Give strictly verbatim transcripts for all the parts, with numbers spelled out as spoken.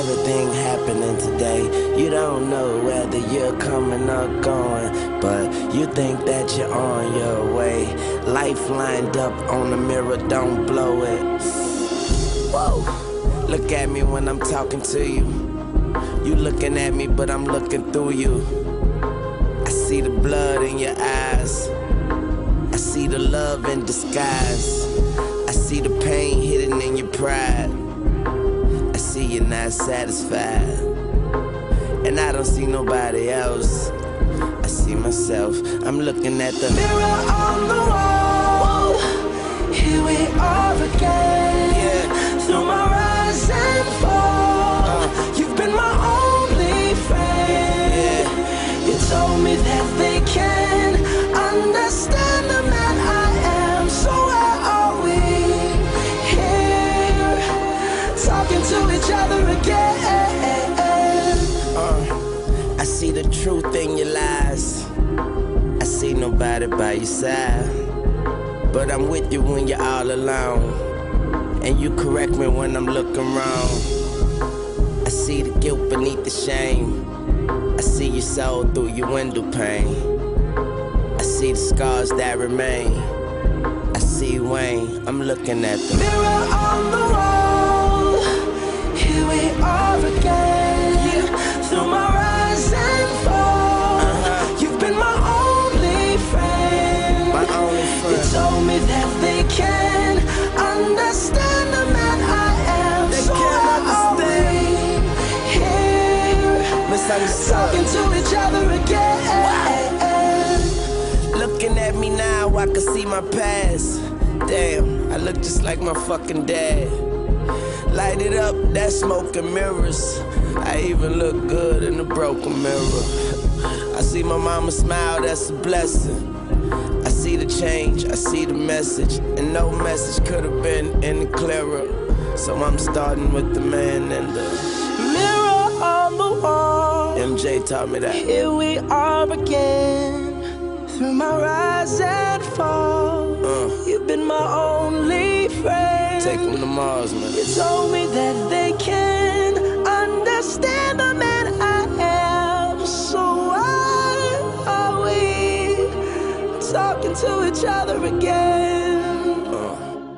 everything happening today. You don't know whether you're coming or going, but you think that you're on your way. Life lined up on the mirror, don't blow it. Whoa. Look at me when I'm talking to you. You looking at me, but I'm looking through you. I see the blood in your eyes. I see the love in disguise. I see the pain hidden in your pride. I see you're not satisfied. And I don't see nobody else. I see myself. I'm looking at the mirror on the wall. Whoa. Here we are again. Yeah. Through my rise and fall. Uh. You've been my only friend. Yeah. You told me that they can understand the man I am. So where are we? Here, talking to each other again. Uh, I see the truth in your lies. I see nobody by your side, but I'm with you when you're all alone, and you correct me when I'm looking wrong. I see the guilt beneath the shame. I see your soul through your window pane. I see the scars that remain. I see Wayne, I'm looking at the mirror on the wall. Here we are again. Yeah. Through my rise and fall. Uh-huh. You've been my only friend. My only friend. You told me that they can understand the man I am. They so can't understand. Here, talking to each other again. Wow. Looking at me now, I can see my past. Damn, I look just like my fucking dad. Light it up, that smoke and mirrors. I even look good in the broken mirror. I see my mama smile, that's a blessing. I see the change, I see the message, and no message could have been any clearer. So I'm starting with the man and the mirror on the wall. M J taught me that. Here we are again. Through my rise and fall. Uh, You've been my only friend. Take them to Mars, man. You told me that they can understand the man I am. So why are we talking to each other again? Uh.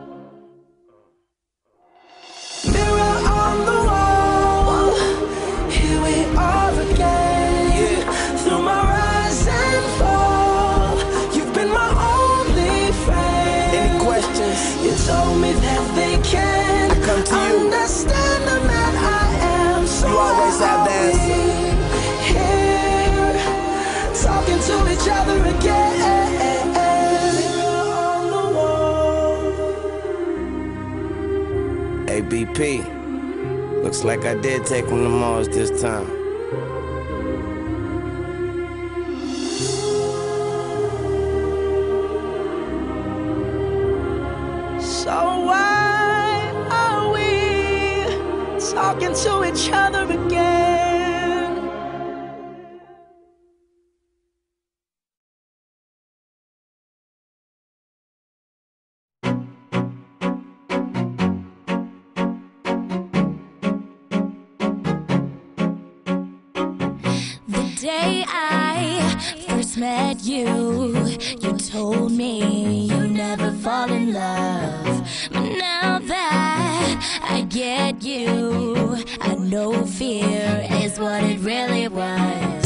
Mirror on the wall. Here we are again. Yeah. Through my rise and fall. You've been my only friend. Any questions? You told me that they can come to you. understand the man I am. So you always have the answer. Here, talking to each other again. On the wall. A B P. Looks like I did take him to Mars this time. So why are we talking to each other again? The day I first met you, you told me you never fall in love. But now that I get you, I know fear is what it really was.